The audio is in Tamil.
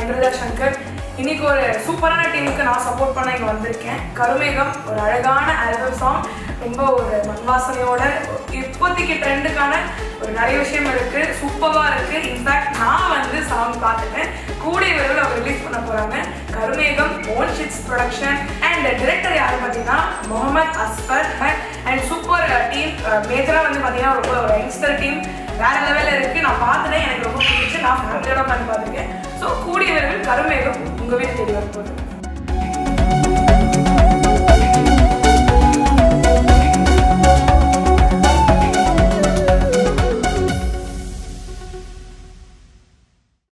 இந்திரஜா சங்கர். இன்னைக்கு ஒரு சூப்பரான டீமுக்கு நான் சப்போர்ட் பண்ண இங்கே வந்திருக்கேன். கருமேகம் ஒரு அழகான ஆல்பம் சாங், ரொம்ப ஒரு மண்வாசனையோட இப்போதைக்கு ட்ரெண்டுக்கான ஒரு நிறைய விஷயம் இருக்குது, சூப்பராக இருக்குது. இன்ஃபேக்ட் நான் வந்து சாங் பார்த்துட்டேன், கூடிய விரைவில் அவர் ரிலீஸ் பண்ண போகிறாங்க. கருமேகம் ஓன் ஷிட்ஸ் ப்ரொடக்ஷன் அண்ட் டிரெக்டர் யார் பார்த்தீங்கன்னா Mohammed Asfar. And super team, மேஜராக வந்து பார்த்தீங்கன்னா ரொம்ப ஒரு யங்ஸ்டர் டீம், வேற லெவலில் இருக்குது. நான் பார்த்துட்டேன், எனக்கு ரொம்ப பிடிச்சி, நான் ஃபேமிலியோட உட்காந்து பார்த்துருக்கேன். ஸோ கூடிய விரைவில் கருமேகம் உங்கள் வீட்டு தேடி வரப்போகுது.